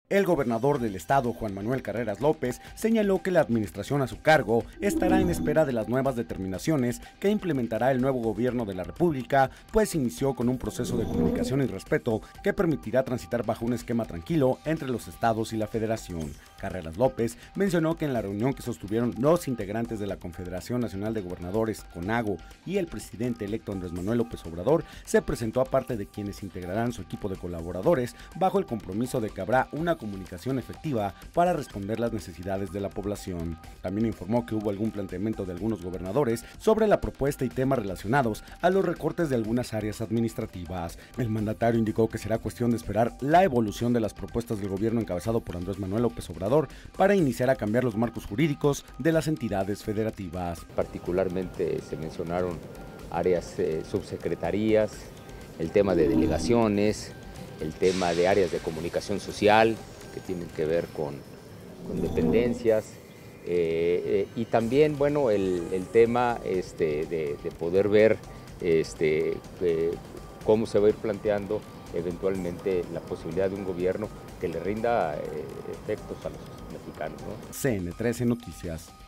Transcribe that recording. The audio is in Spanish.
El gobernador del estado, Juan Manuel Carreras López, señaló que la administración a su cargo estará en espera de las nuevas determinaciones que implementará el nuevo gobierno de la República, pues inició con un proceso de comunicación y respeto que permitirá transitar bajo un esquema tranquilo entre los estados y la federación. Carreras López mencionó que en la reunión que sostuvieron los integrantes de la Confederación Nacional de Gobernadores, CONAGO, y el presidente electo Andrés Manuel López Obrador, se presentó aparte de quienes integrarán su equipo de colaboradores, bajo el compromiso de que habrá una comunicación efectiva para responder las necesidades de la población. También informó que hubo algún planteamiento de algunos gobernadores sobre la propuesta y temas relacionados a los recortes de algunas áreas administrativas. El mandatario indicó que será cuestión de esperar la evolución de las propuestas del gobierno encabezado por Andrés Manuel López Obrador para iniciar a cambiar los marcos jurídicos de las entidades federativas. Particularmente se mencionaron áreas subsecretarías, el tema de delegaciones, el tema de áreas de comunicación social que tienen que ver con dependencias y también, bueno, el tema de poder ver cómo se va a ir planteando eventualmente la posibilidad de un gobierno que le rinda efectos a los mexicanos, ¿no? CN13 Noticias.